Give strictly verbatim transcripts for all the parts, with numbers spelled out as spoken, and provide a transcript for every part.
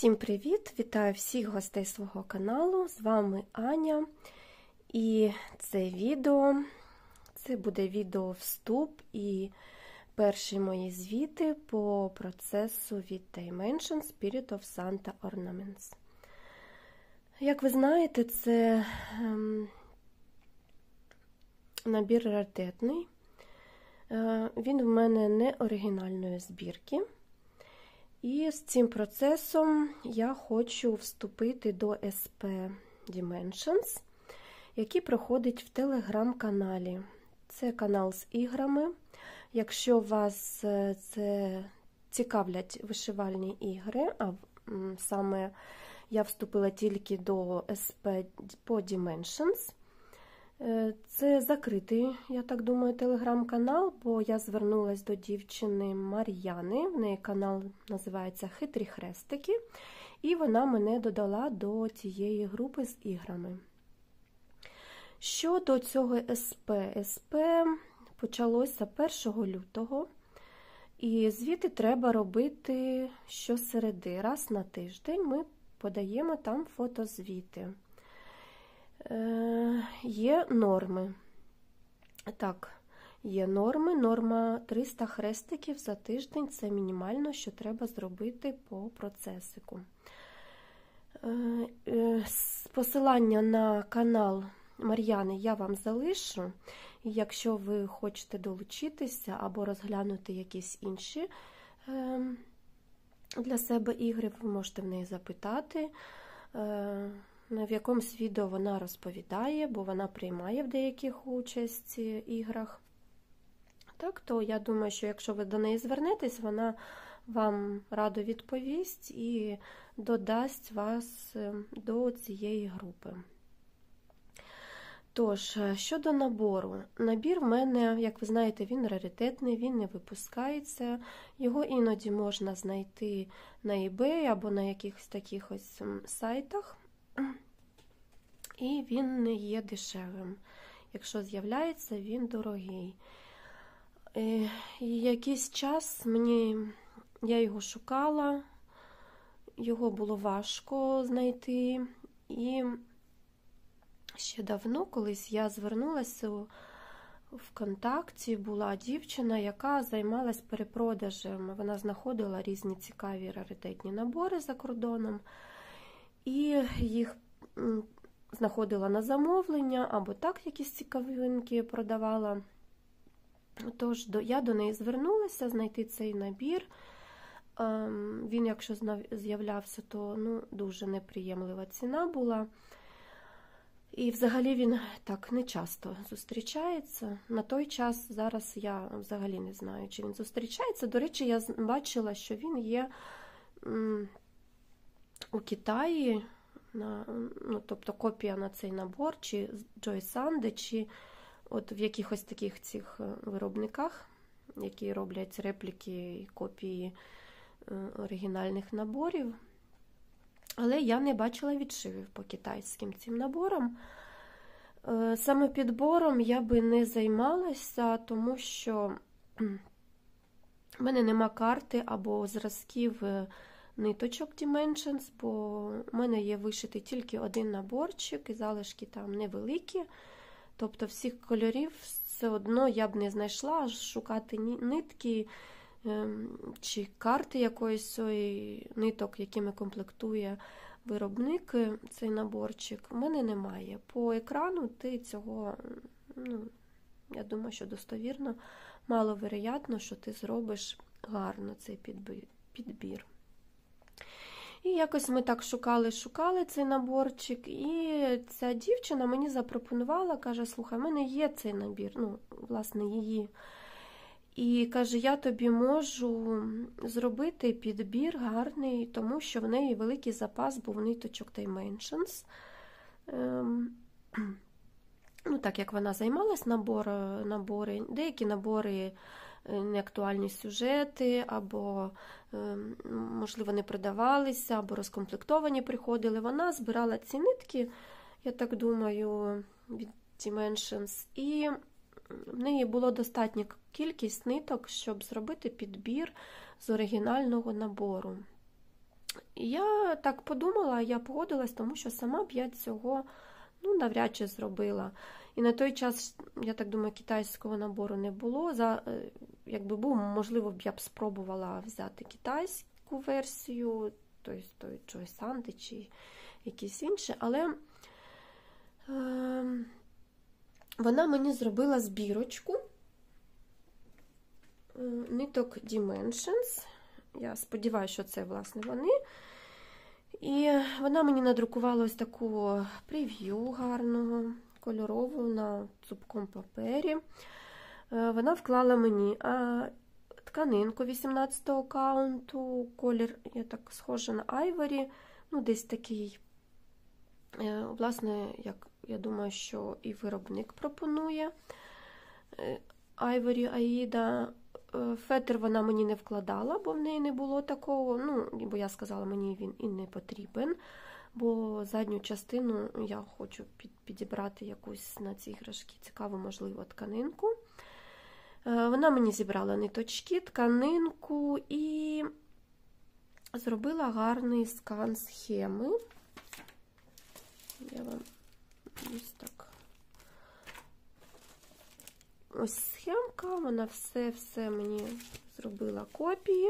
Всім привіт! Вітаю всіх гостей свого каналу. З вами Аня. І це відео, це буде відео вступ і перші мої звіти по процесу від Dimension Spirit of Santa Ornaments. Як ви знаєте, це ем, набір раритетний. Е, він в мене не оригінальної збірки. І з цим процесом я хочу вступити до ес пі Dimensions, який проходить в телеграм-каналі. Це канал з іграми. Якщо вас це цікавлять вишивальні ігри, а саме я вступила тільки до ес пі по Dimensions, це закритий, я так думаю, телеграм-канал, бо я звернулася до дівчини Мар'яни, в неї канал називається «Хитрі хрестики», і вона мене додала до цієї групи з іграми. Щодо цього ес пі, ес пі почалося першого лютого, і звіти треба робити щосереди, раз на тиждень ми подаємо там фотозвіти. Е, є норми. Так, є норми. Норма триста хрестиків за тиждень – це мінімально, що треба зробити по процесику. Е, е, посилання на канал Мар'яни я вам залишу. І якщо ви хочете долучитися або розглянути якісь інші е, для себе ігри, ви можете в неї запитати. Е, В якомусь відео вона розповідає, бо вона приймає в деяких участь іграх. Так, то я думаю, що якщо ви до неї звернетесь, вона вам радо відповість і додасть вас до цієї групи. Тож, щодо набору. Набір в мене, як ви знаєте, він раритетний, він не випускається. Його іноді можна знайти на eBay або на якихось таких ось сайтах. І він не є дешевим. Якщо з'являється, він дорогий. І якийсь час мені, я його шукала, його було важко знайти. І ще давно, колись я звернулася у ВКонтакті, була дівчина, яка займалась перепродажем. Вона знаходила різні цікаві раритетні набори за кордоном. І їх знаходила на замовлення, або так якісь цікавинки продавала. Тож я до неї звернулася знайти цей набір. Він, якщо з'являвся, то ну, дуже неприємлива ціна була. І взагалі він так не часто зустрічається. На той час, зараз я взагалі не знаю, чи він зустрічається. До речі, я бачила, що він є у Китаї, на, ну, тобто копія на цей набор, чи Joy Sande, чи от в якихось таких цих виробниках, які роблять репліки і копії оригінальних наборів. Але я не бачила відшивів по китайським цим наборам. Саме підбором я би не займалася, тому що в мене нема карти або зразків ниточок Dimensions, бо в мене є вишитий тільки один наборчик, і залишки там невеликі. Тобто всіх кольорів все одно я б не знайшла, аж шукати нитки чи карти якоїсь ниток, якими комплектує виробник цей наборчик, в мене немає. По екрану ти цього, ну, я думаю, що достовірно, маловероятно, що ти зробиш гарно цей підбір. І якось ми так шукали-шукали цей наборчик, і ця дівчина мені запропонувала, каже, слухай, в мене є цей набір, ну, власне, її. І каже, я тобі можу зробити підбір гарний, тому що в неї великий запас був ниточок Dimensions. Ем, ну, так як вона займалась набор, набори, деякі набори, неактуальні сюжети, або, можливо, не продавалися, або розкомплектовані приходили. Вона збирала ці нитки, я так думаю, від Dimensions, і в неї було достатня кількість ниток, щоб зробити підбір з оригінального набору. Я так подумала, я погодилась, тому що сама б я цього, ну, навряд чи зробила. І на той час, я так думаю, китайського набору не було. За, якби був, можливо, б я б спробувала взяти китайську версію, тобто той Joy Sand чи якісь інші, але е, вона мені зробила збірочку е, ниток Dimensions. Я сподіваюся, що це, власне, вони. І вона мені надрукувала ось таку прев'ю гарного, кольорову, на цупкому папері. Вона вклала мені тканинку вісімнадцятого каунту, колір, я так схожа на Айворі, ну, десь такий, власне, як я думаю, що і виробник пропонує. Айворі Аїда. Фетр вона мені не вкладала, бо в неї не було такого, ну, бо я сказала, мені він і не потрібен, бо задню частину я хочу підібрати якусь на ці іграшки цікаву, можливо, тканинку. Вона мені зібрала ниточки, тканинку і зробила гарний скан схеми. Я вам ось так. Ось схемка, вона все-все мені зробила копії.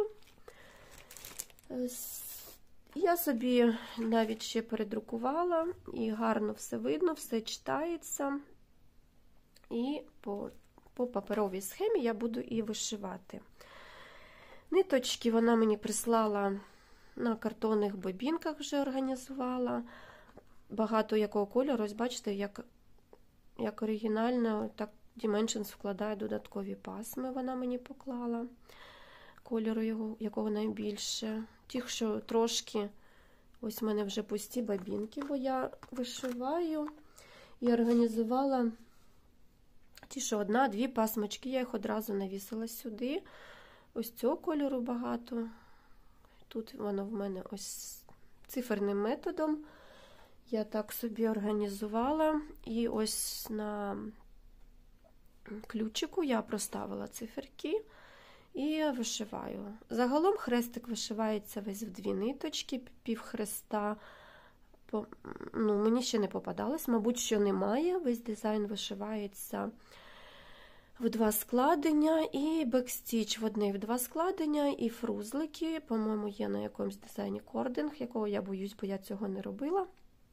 Я собі навіть ще передрукувала, і гарно все видно, все читається. І по, по паперовій схемі я буду і вишивати. Ниточки вона мені прислала на картонних бобінках, вже організувала. Багато якого кольору, ось бачите, як, як оригінально, так Dimensions вкладає додаткові пасми, вона мені поклала, кольору його, якого найбільше. Ті, що трошки, ось в мене вже пусті бобінки, бо я вишиваю і організувала ті, що одна-дві пасмочки, я їх одразу навісила сюди. Ось цього кольору багато. Тут воно в мене ось циферним методом. Я так собі організувала. І ось на ключику я проставила циферки і вишиваю. Загалом хрестик вишивається весь в дві ниточки, пів хреста. Ну, мені ще не попадалось, мабуть, що немає. Весь дизайн вишивається в два складення, і бекстіч в одне в два складення, і фрузлики, по-моєму, є на якомусь дизайні кординг, якого я боюсь, бо я цього не робила.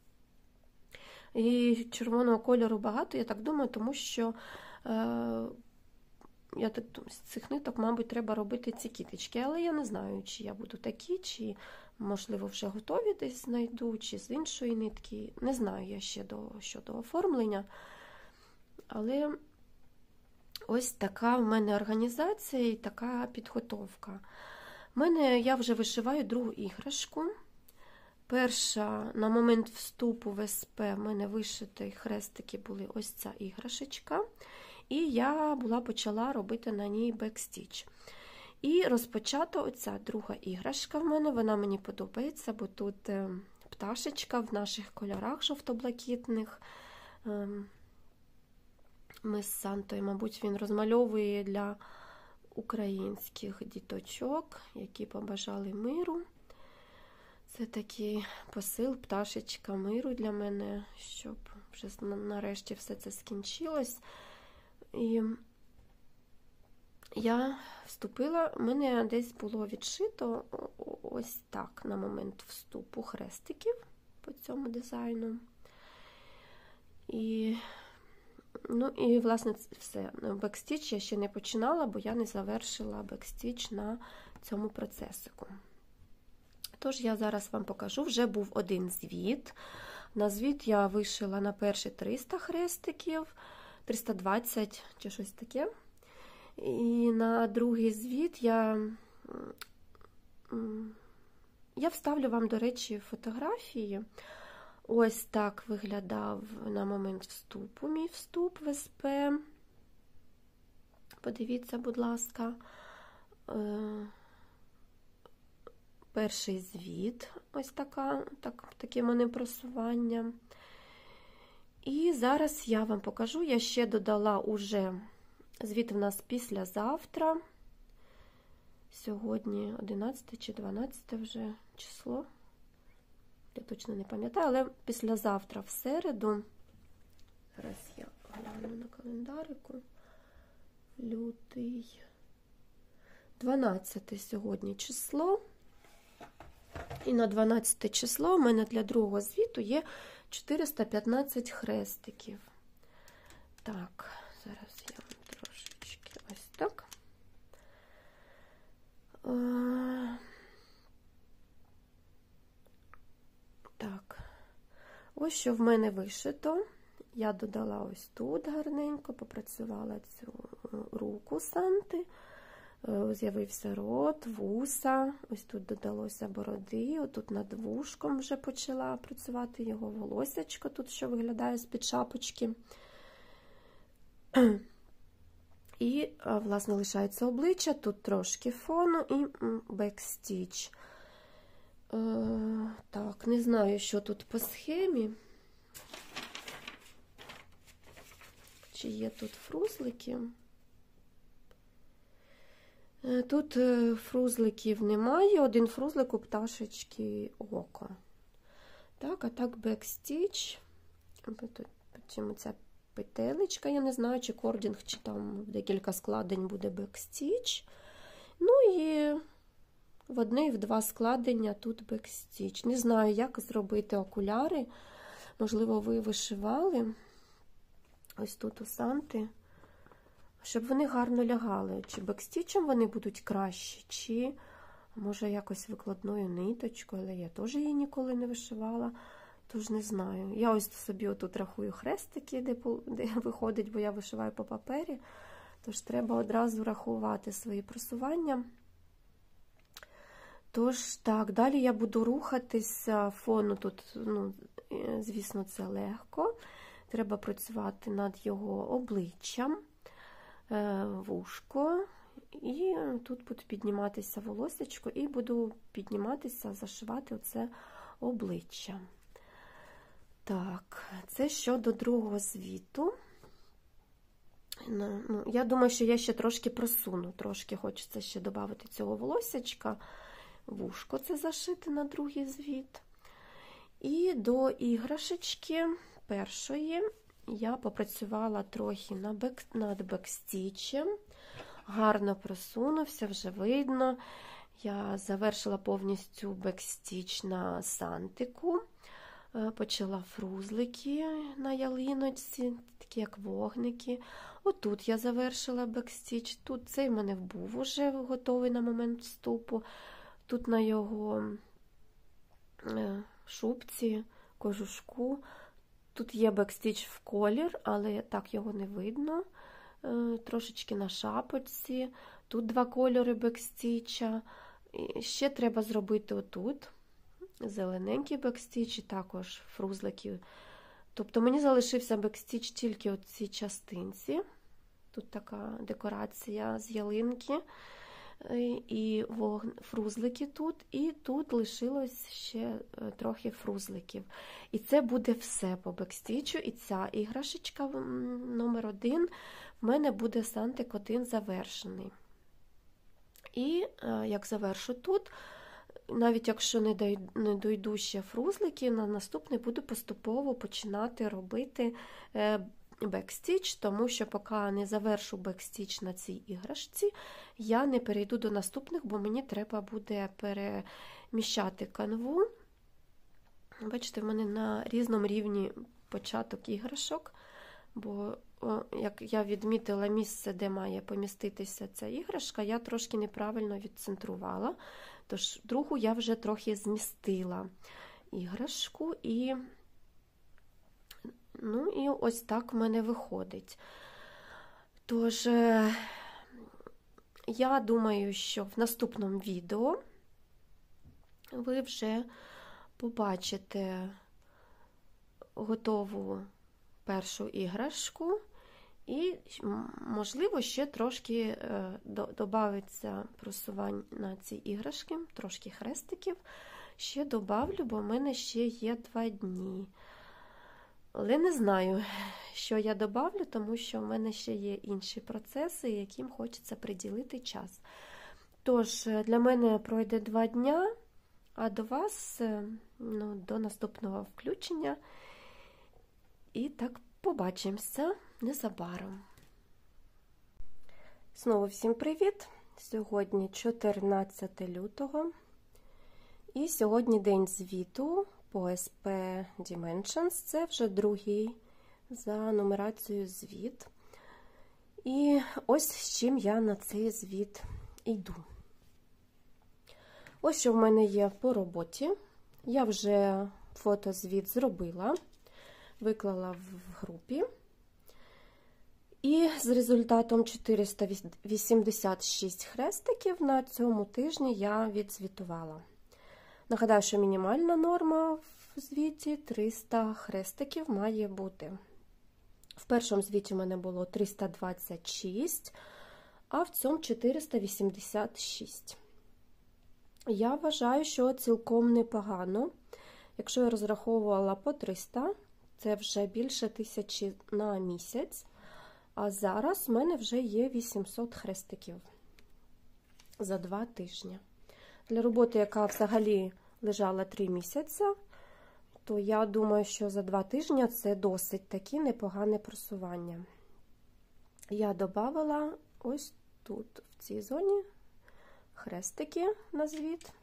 І червоного кольору багато, я так думаю, тому що я так думаю, з цих ниток, мабуть, треба робити ці кіточки, але я не знаю, чи я буду такі, чи, можливо, вже готові десь знайду, чи з іншої нитки. Не знаю я ще до, щодо оформлення. Але ось така в мене організація і така підготовка. В мене, я вже вишиваю другу іграшку. Перша, на момент вступу в ес пе в мене вишиті хрестики були ось ця іграшечка. І я була почала робити на ній бекстіч. І розпочата оця друга іграшка в мене, вона мені подобається, бо тут пташечка в наших кольорах жовто-блакитних. Ми з Сантою, мабуть, він розмальовує для українських діточок, які побажали миру. Це такий посил, пташечка миру для мене, щоб вже нарешті все це скінчилось. І я вступила, в мене десь було відшито ось так на момент вступу хрестиків по цьому дизайну. І, ну, і власне, все. Бекстіч я ще не починала, бо я не завершила бекстіч на цьому процесику. Тож я зараз вам покажу, вже був один звіт. На звіт я вишила на перші триста хрестиків, триста двадцять чи щось таке. І на другий звіт я, я вставлю вам, до речі, фотографії. Ось так виглядав на момент вступу, мій вступ в ес пе. Подивіться, будь ласка. Перший звіт, ось така, так, таке мене просування. І зараз я вам покажу, я ще додала уже звіт в нас післязавтра. Сьогодні одинадцяте чи дванадцяте вже число. Я точно не пам'ятаю, але післязавтра в середу. Зараз я гляну на календарику. Лютий. дванадцяте сьогодні число. І на дванадцяте число у мене для другого звіту є чотириста п'ятнадцять хрестиків. Так, зараз я трошечки ось так. Так, ось що в мене вишито. Я додала ось тут гарненько, попрацювала цю руку Санти. З'явився рот, вуса, ось тут додалося бороди, отут над вушком вже почала працювати його волосячко, тут що виглядає з-під шапочки. І, власне, лишається обличчя, тут трошки фону і бекстіч. Так, не знаю, що тут по схемі. Чи є тут фрузлики? Тут фрузликів немає, один фрузлик у пташечки око. Так, а так бекстіч. Потім ця петелечка, я не знаю, чи кордінг, чи там декілька складень буде бекстіч. Ну і в одне і в два складення тут бекстіч. Не знаю, як зробити окуляри. Можливо, ви вишивали ось тут у Санти, щоб вони гарно лягали. Чи бекстічем вони будуть кращі, чи, може, якось викладною ниточкою, але я теж її ніколи не вишивала, тож не знаю. Я ось собі отут рахую хрестики, де, де виходить, бо я вишиваю по папері, тож треба одразу рахувати свої просування. Тож, так, далі я буду рухатися, фону тут, ну, звісно, це легко. Треба працювати над його обличчям, вушко, і тут буде підніматися волосечко, і буду підніматися, зашивати оце обличчя. Так, це щодо другого звіту. Ну, я думаю, що я ще трошки просуну, трошки хочеться ще додати цього волосечка, вушко це зашити на другий звіт. І до іграшечки першої я попрацювала трохи над бекстічем, гарно просунувся, вже видно. Я завершила повністю бекстіч на Сантику, почала фрузлики на ялиночці, такі як вогники. Отут я завершила бекстіч, тут цей в мене був уже готовий на момент вступу. Тут на його шубці, кожушку. Тут є бекстіч в колір, але так його не видно. Трошечки на шапочці. Тут два кольори бекстіча. І ще треба зробити отут зелененький бекстіч і також фрузлики. Тобто мені залишився бекстіч тільки у цій частинці. Тут така декорація з ялинки. І фрузлики тут, і тут лишилось ще трохи фрузликів. І це буде все по бекстічу, і ця іграшечка номер один в мене буде Сантик один завершений. І як завершу тут, навіть якщо не дойду ще фрузлики, на наступний буду поступово починати робити бекстіч, тому що поки не завершу бекстіч на цій іграшці, я не перейду до наступних, бо мені треба буде переміщати канву. Бачите, в мене на різному рівні початок іграшок, бо, як я відмітила місце, де має поміститися ця іграшка, я трошки неправильно відцентрувала, тож другу я вже трохи змістила іграшку, і ну, і ось так в мене виходить. Тож, я думаю, що в наступному відео ви вже побачите готову першу іграшку і, можливо, ще трошки додається просувань на ці іграшки, трошки хрестиків. Ще добавлю, бо в мене ще є два дні. Але не знаю, що я добавлю, тому що в мене ще є інші процеси, яким хочеться приділити час. Тож, для мене пройде два дня, А до вас, ну, до наступного включення. І так побачимося незабаром. Знову всім привіт! Сьогодні чотирнадцяте лютого. І сьогодні день звіту по ес пі Dimensions. Це вже другий за нумерацією звіт. І ось з чим я на цей звіт йду. Ось що в мене є по роботі. Я вже фотозвіт зробила, виклала в групі. І з результатом чотириста вісімдесят шість хрестиків на цьому тижні я відзвітувала. Нагадаю, що мінімальна норма в звіті триста хрестиків має бути. В першому звіті в мене було триста двадцять шість, а в цьому чотириста вісімдесят шість. Я вважаю, що цілком непогано. Якщо я розраховувала по триста, це вже більше тисячі на місяць. А зараз в мене вже є вісімсот хрестиків за два тижні. Для роботи, яка взагалі лежала три місяці, то я думаю, що за два тижні це досить таки непогане просування. Я додавала ось тут, в цій зоні, хрестики на звіт.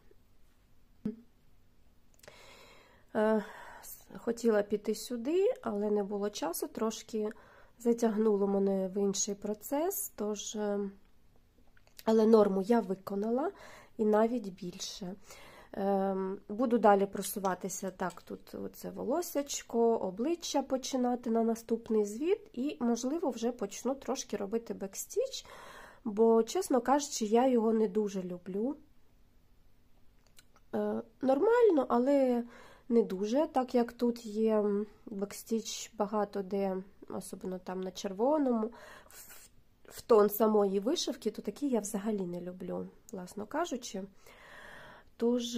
Хотіла піти сюди, але не було часу, трошки затягнуло мене в інший процес, тож, але норму я виконала і навіть більше. Буду далі просуватися так, тут оце волосячко, обличчя починати на наступний звіт і, можливо, вже почну трошки робити бекстіч, бо, чесно кажучи, я його не дуже люблю. Нормально, але не дуже, так як тут є бекстіч багато де, особливо там на червоному, в, в тон самої вишивки, то такі я взагалі не люблю, власно кажучи. Тож,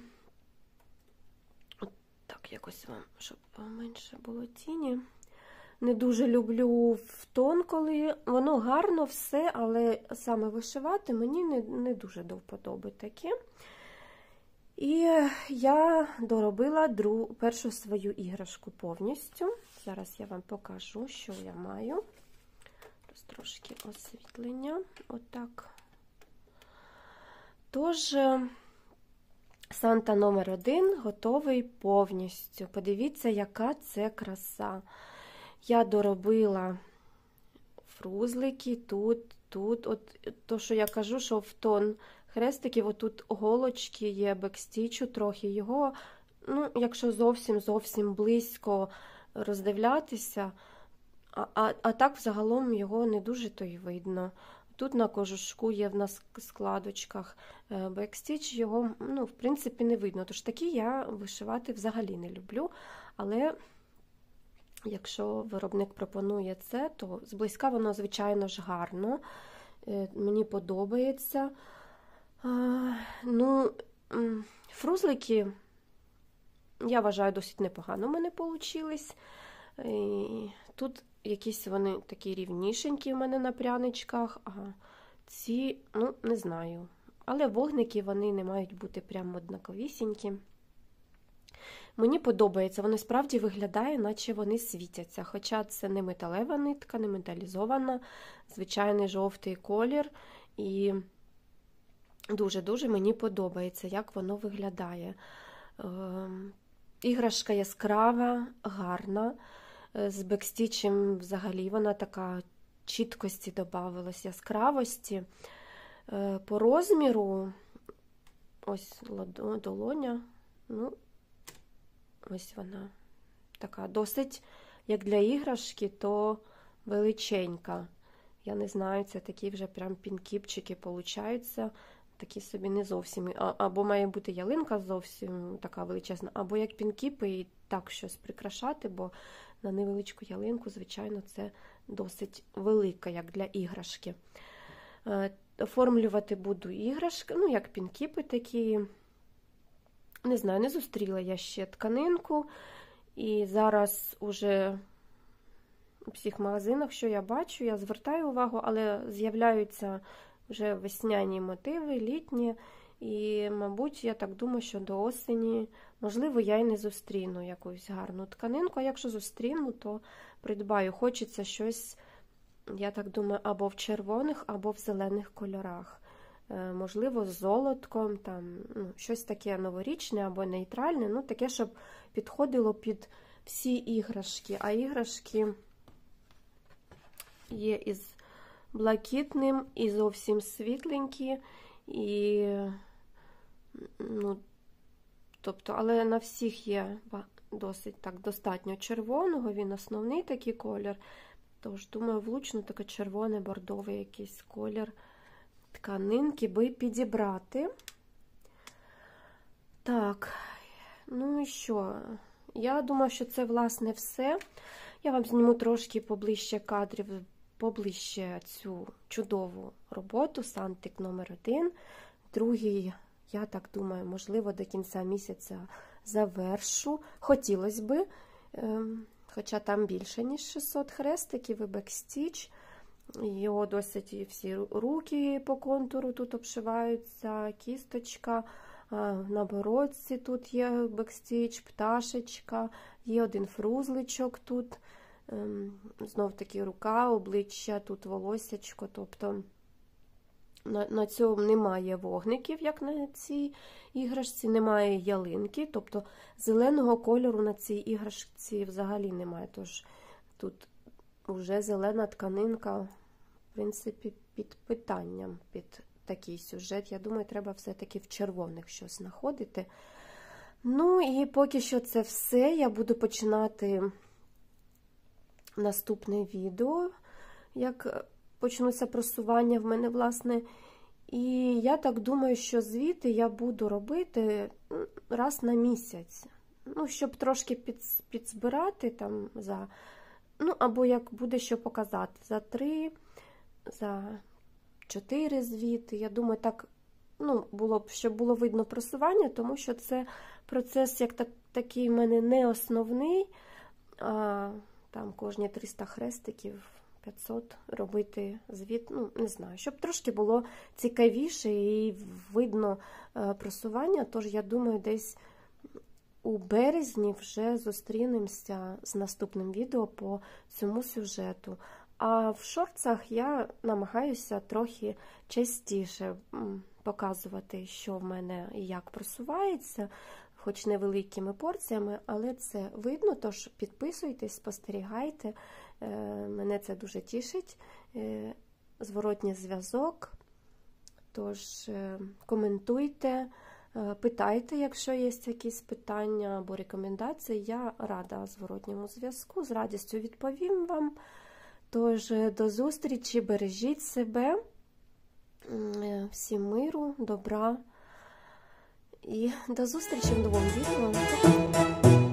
так, якось вам, щоб менше було тіні. Не дуже люблю в тон, коли воно гарно все, але саме вишивати мені не, не дуже до вподоби таке. І я доробила другу, першу свою іграшку повністю. Зараз я вам покажу, що я маю. Ось трошки освітлення. Отак. Тож, Санта номер один готовий повністю. Подивіться, яка це краса. Я доробила фрузлики тут, тут. От то, що я кажу, що в тон хрестиків, отут голочки є, бекстічу трохи. Його, ну, якщо зовсім-зовсім близько роздивлятися, а, а, а так взагалом його не дуже то й видно. Тут на кожушку є в нас складочках бекстіч, його, ну, в принципі, не видно. Тож такі я вишивати взагалі не люблю, але якщо виробник пропонує це, то зблизька воно, звичайно ж, гарно. Мені подобається. А, ну, фрузлики, я вважаю, досить непогано в мене получились. І тут якісь вони такі рівнішенькі в мене на пряничках, а ці, ну, не знаю. Але вогники, вони не мають бути прямо однаковісінькі. Мені подобається, воно справді виглядає, наче вони світяться. Хоча це не металева нитка, не металізована, звичайний жовтий колір. І дуже-дуже мені подобається, як воно виглядає. Іграшка яскрава, гарна. З бекстічем взагалі вона така чіткості додавалась, яскравості. По розміру, ось долоня, ну, ось вона така досить, як для іграшки, то величенька. Я не знаю, це такі вже прям пінкіпчики получаються, такі собі не зовсім. Або має бути ялинка зовсім така величезна, або як пінкіпи і так щось прикрашати, бо на невеличку ялинку, звичайно, це досить велика, як для іграшки. Оформлювати буду іграшки, ну, як пінкіпи такі. Не знаю, не зустріла я ще тканинку. І зараз уже у всіх магазинах, що я бачу, я звертаю увагу, але з'являються вже весняні мотиви, літні. І, мабуть, я так думаю, що до осені, можливо, я й не зустріну якусь гарну тканинку, а якщо зустріну, то придбаю. Хочеться щось, я так думаю, або в червоних, або в зелених кольорах. Можливо, з золотком, там, ну, щось таке новорічне або нейтральне, ну, таке, щоб підходило під всі іграшки. А іграшки є із блакитним, і зовсім світленькі, і, ну, тобто, але на всіх є досить так достатньо червоного, він основний такий колір, тож, думаю, влучно таке червоний, бордовий якийсь колір тканинки би підібрати. Так, ну і що? Я думаю, що це, власне, все. Я вам зніму трошки поближче кадрів, поближче цю чудову роботу, сантик номер один. Другий, я так думаю, можливо, до кінця місяця завершу. Хотілося би, хоча там більше, ніж шістсот хрестиків і бекстіч. Його досить всі руки по контуру тут обшиваються, кісточка, на бородці тут є бекстіч, пташечка, є один фрузличок тут, знов таки рука, обличчя, тут волосячко, тобто на, на цьому немає вогників, як на цій іграшці, немає ялинки, тобто зеленого кольору на цій іграшці взагалі немає, тож тут вже зелена тканинка, в принципі, під питанням, під такий сюжет. Я думаю, треба все-таки в червоних щось знаходити. Ну, і поки що це все. Я буду починати наступне відео, як почнуться просування в мене, власне. І я так думаю, що звіти я буду робити раз на місяць. Ну, щоб трошки під, підзбирати там за... Ну, або як буде що показати, за три, за чотири звіти. Я думаю, так, ну, було б, щоб було видно просування, тому що це процес, як так, такий в мене не основний, а там кожні триста хрестиків, п'ятсот робити звіт, ну, не знаю, щоб трошки було цікавіше і видно просування, тож я думаю, десь у березні вже зустрінемося з наступним відео по цьому сюжету. А в шортсах я намагаюся трохи частіше показувати, що в мене і як просувається, хоч невеликими порціями, але це видно, тож підписуйтесь, спостерігайте, мене це дуже тішить, зворотній зв'язок, тож коментуйте, питайте, якщо є якісь питання або рекомендації, я рада зворотньому зв'язку, з радістю відповім вам. Тож, до зустрічі, бережіть себе, всім миру, добра і до зустрічі в новому відео.